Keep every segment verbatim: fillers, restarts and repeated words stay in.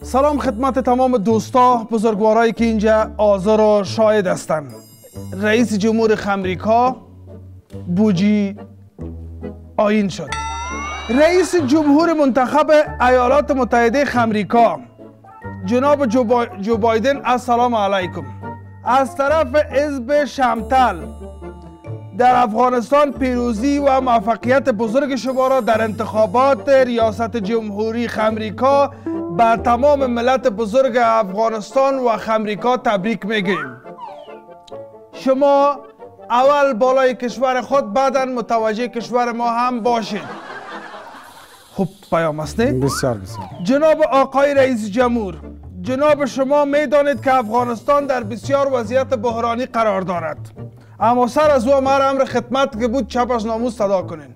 سلام خدمت تمام دوستا بزرگوارایی که اینجا حاضر و شاهد هستند. رئیس جمهور امریکا بوجی آیین شد. رئیس جمهور منتخب ایالات متحده امریکا جناب جوبایدن السلام علیکم از طرف حزب شمتل در افغانستان پیروزی و موفقیت بزرگ شما را در انتخابات ریاست جمهوری امریکا به تمام ملت بزرگ افغانستان و امریکا تبریک میگیم. شما اول بالای کشور خود بعدا متوجه کشور ما هم باشید. خب پیام است نه؟ بسیار بسیار. جناب آقای رئیس جمهور، جناب شما میدانید که افغانستان در بسیار وضعیت بحرانی قرار دارد، اما سر از او امر امر خدمت که بود چپ از ناموس صدا کنین.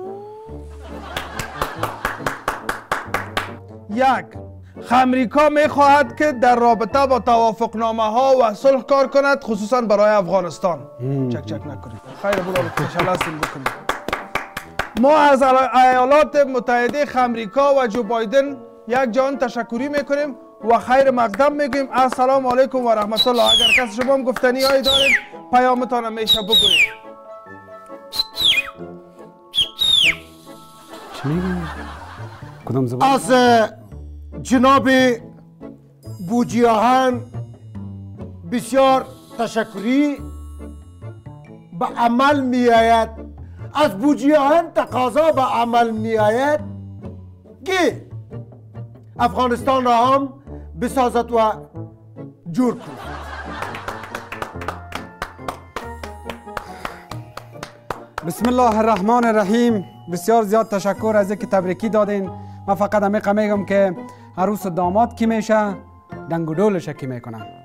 یک، امریکا میخواهد که در رابطه با توافقنامه ها و صلح کار کند، خصوصا برای افغانستان. چک چک نکنید. خیر بود تشلاسین بکنید. ما از ایالات متحده امریکا و جوبایدن یک جان تشکری میکنیم و خیر مقدم میگیم. السلام علیکم و رحمت الله. اگر کسی شما هم گفتنی هایی دارید پیامتان میشه بگویید. چی میگی؟ کدام زبان؟ از جناب بوجیاهن بسیار تشکری به عمل می آید. از بوجیاهن تقاضا به عمل می آید که افغانستان را هم بسازد و جور کند. بسم الله الرحمن الرحیم. بسیار زیاد تشکر از اینکه تبریکی دادین. من فقط همیقه میگم که عروس و داماد کی میشه، دنگ و ډولش کی میکنن.